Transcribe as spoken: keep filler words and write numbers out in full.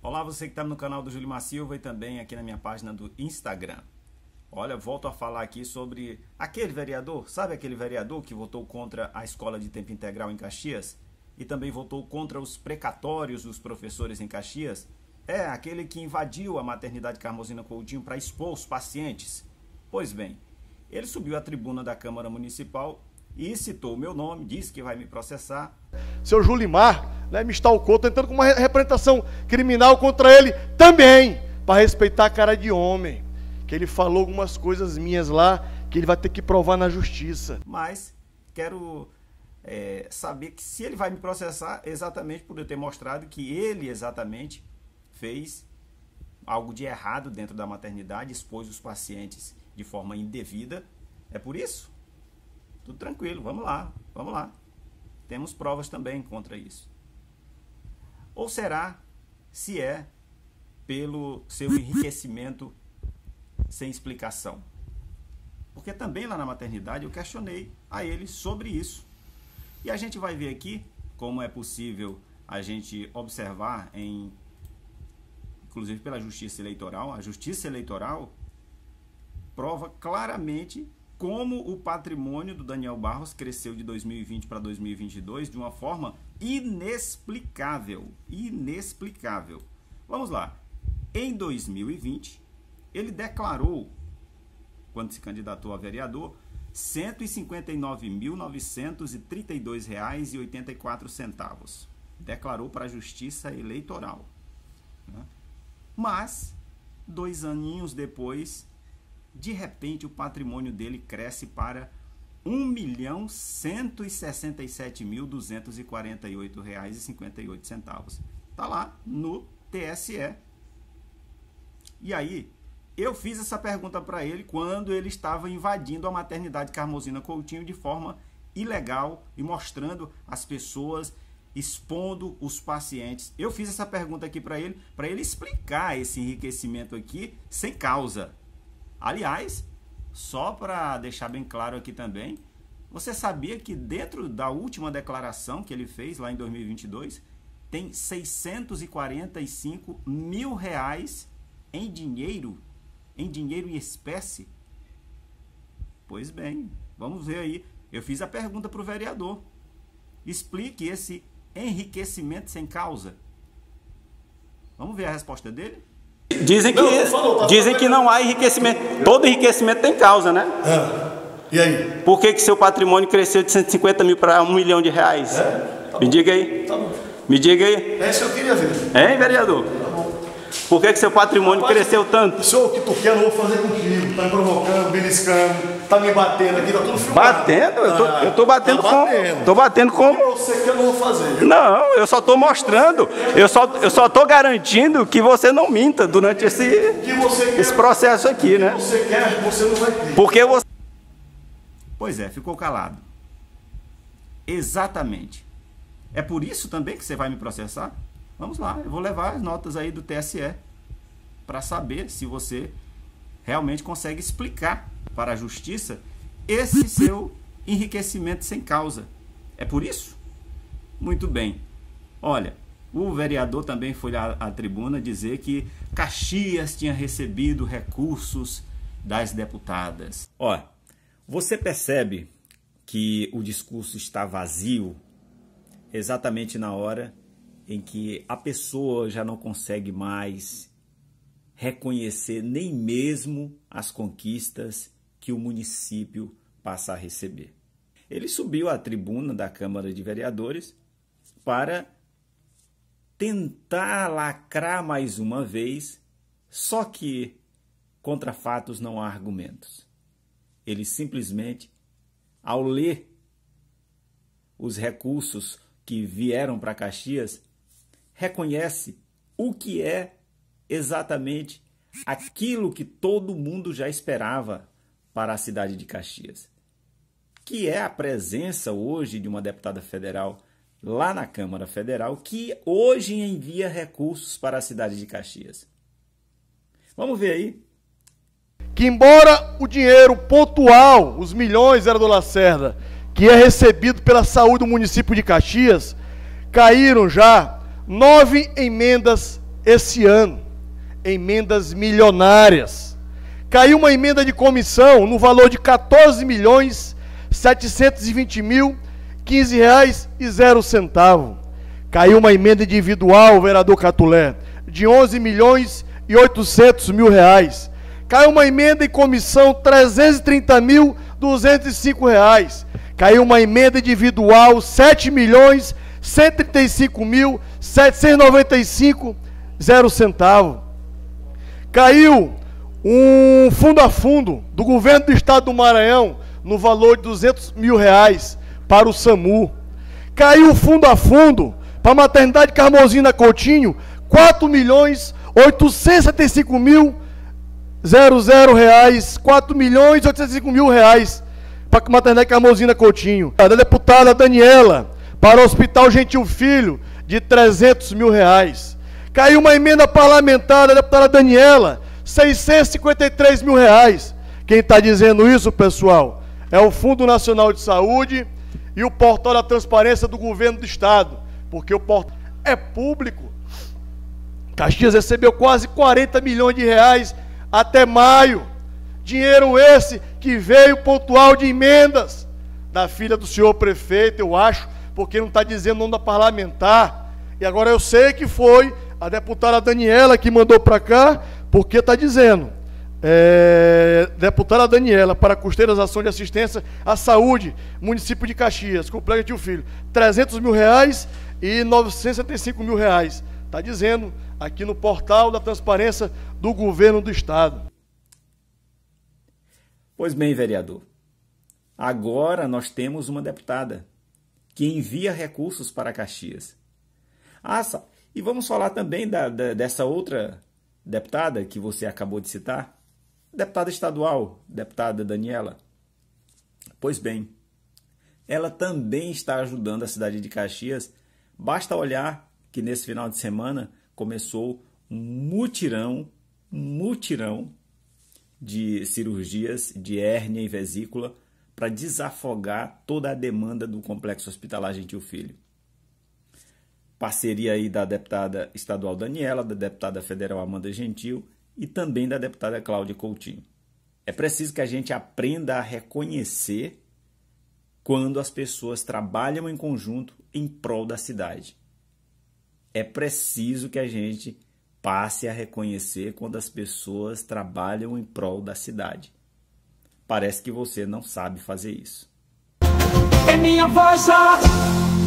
Olá, você que está no canal do Julimar Silva e também aqui na minha página do Instagram. Olha, volto a falar aqui sobre aquele vereador, sabe aquele vereador que votou contra a escola de tempo integral em Caxias? E também votou contra os precatórios dos professores em Caxias? É, aquele que invadiu a maternidade Carmozina Coutinho para expor os pacientes. Pois bem, ele subiu à tribuna da Câmara Municipal e citou o meu nome, disse que vai me processar. Seu Julimar, né, me estalcou, tentando com uma representação criminal contra ele também, para respeitar a cara de homem. Que ele falou algumas coisas minhas lá, que ele vai ter que provar na justiça. Mas quero é, saber que se ele vai me processar exatamente por eu ter mostrado que ele exatamente fez algo de errado dentro da maternidade, expôs os pacientes de forma indevida. É por isso? Tudo tranquilo, vamos lá, vamos lá. Temos provas também contra isso. Ou será se é pelo seu enriquecimento sem explicação? Porque também lá na maternidade eu questionei a ele sobre isso. E a gente vai ver aqui como é possível a gente observar, em, inclusive pela Justiça Eleitoral, a Justiça Eleitoral prova claramente como o patrimônio do Daniel Barros cresceu de dois mil e vinte para dois mil e vinte e dois de uma forma inexplicável. Inexplicável. Vamos lá. Em dois mil e vinte, ele declarou, quando se candidatou a vereador, cento e cinquenta e nove mil novecentos e trinta e dois reais e oitenta e quatro centavos. Declarou para a Justiça Eleitoral. Mas, dois aninhos depois, de repente o patrimônio dele cresce para um milhão cento e sessenta e sete mil duzentos e quarenta e oito reais e cinquenta e oito centavos. Está lá no T S E. E aí, eu fiz essa pergunta para ele quando ele estava invadindo a maternidade Carmozina Coutinho de forma ilegal e mostrando as pessoas, expondo os pacientes. Eu fiz essa pergunta aqui para ele, para ele explicar esse enriquecimento aqui sem causa. Aliás, só para deixar bem claro aqui também, você sabia que dentro da última declaração que ele fez lá em dois mil e vinte e dois, tem seiscentos e quarenta e cinco mil reais em dinheiro, em dinheiro em espécie? Pois bem, vamos ver aí. Eu fiz a pergunta para o vereador. Explique esse enriquecimento sem causa. Vamos ver a resposta dele? Dizem que, não, falou, tá dizem que não há enriquecimento. Todo enriquecimento tem causa, né? É. E aí? Por que que seu patrimônio cresceu de cento e cinquenta mil para um milhão de reais? É? Tá Me diga aí. Tá bom. Me diga aí. É isso que eu queria ver. Hein, vereador? Tá bom. Por que que seu patrimônio Rapaz, cresceu tanto? O senhor que tu quer, eu não vou fazer contigo. Tá me provocando, beliscando, tá me batendo aqui, tá tudo filmado. Batendo? Eu tô, eu tô batendo tá como? Batendo. Tô batendo como? O que você quer, eu não vou fazer. Viu? Não, eu só tô mostrando. Eu só, eu só tô garantindo que você não minta durante esse, que você quer, esse processo aqui, né? O que você quer, você não vai ter. Porque você... Pois é, ficou calado. Exatamente. É por isso também que você vai me processar? Vamos lá, eu vou levar as notas aí do T S E para saber se você realmente consegue explicar para a justiça esse seu enriquecimento sem causa. É por isso? Muito bem. Olha, o vereador também foi à, à tribuna dizer que Caxias tinha recebido recursos das deputadas. Olha, você percebe que o discurso está vazio exatamente na hora em que a pessoa já não consegue mais reconhecer nem mesmo as conquistas que o município passa a receber. Ele subiu à tribuna da Câmara de Vereadores para tentar lacrar mais uma vez, só que contra fatos não há argumentos. Ele simplesmente, ao ler os recursos que vieram para Caxias, reconhece o que é exatamente aquilo que todo mundo já esperava para a cidade de Caxias, que é a presença hoje de uma deputada federal lá na Câmara Federal, que hoje envia recursos para a cidade de Caxias. Vamos ver aí. Que embora o dinheiro pontual, os milhões, vereador Lacerda, que é recebido pela saúde do município de Caxias, caíram já nove emendas esse ano, emendas milionárias. Caiu uma emenda de comissão no valor de quatorze milhões setecentos e vinte mil, quinze reais e zero centavo. Caiu uma emenda individual, vereador Catulé, de onze milhões e oitocentos mil reais. Caiu uma emenda em comissão, trezentos e trinta mil, duzentos e cinco reais. Caiu uma emenda individual, sete milhões, cento e trinta e cinco mil, setecentos e noventa e cinco, zero centavo. Caiu um fundo a fundo do governo do estado do Maranhão, no valor de duzentos mil reais para o SAMU. Caiu o fundo a fundo para a maternidade Carmozina Coutinho, quatro milhões, oitocentos e setenta e cinco mil, zero zero reais, quatro milhões, oitocentos e cinco mil reais para a maternidade Carmozina Coutinho. A deputada Daniela, para o Hospital Gentil Filho, de trezentos mil reais. Caiu uma emenda parlamentar da deputada Daniela, seiscentos e cinquenta e três mil reais. Quem está dizendo isso, pessoal, é o Fundo Nacional de Saúde e o portal da transparência do governo do estado, porque o portal é público. Caxias recebeu quase quarenta milhões de reais até maio. Dinheiro esse que veio pontual de emendas da filha do senhor prefeito, eu acho, porque não está dizendo o nome da parlamentar. E agora eu sei que foi a deputada Daniela que mandou para cá, porque está dizendo, é, deputada Daniela, para custeiras ações de assistência à saúde, município de Caxias, Complexo Tio Filho, trezentos mil reais e novecentos e setenta e cinco mil reais. Está dizendo aqui no portal da transparência do governo do estado. Pois bem, vereador, agora nós temos uma deputada que envia recursos para Caxias. Ah, e vamos falar também da, da, dessa outra deputada que você acabou de citar, deputada estadual, deputada Daniela. Pois bem, ela também está ajudando a cidade de Caxias. Basta olhar que nesse final de semana começou um mutirão, um mutirão de cirurgias de hérnia e vesícula para desafogar toda a demanda do Complexo Hospitalar Gentil Filho. Parceria aí da deputada estadual Daniela, da deputada federal Amanda Gentil e também da deputada Cláudia Coutinho. É preciso que a gente aprenda a reconhecer quando as pessoas trabalham em conjunto em prol da cidade. É preciso que a gente passe a reconhecer quando as pessoas trabalham em prol da cidade. Parece que você não sabe fazer isso. É minha voz,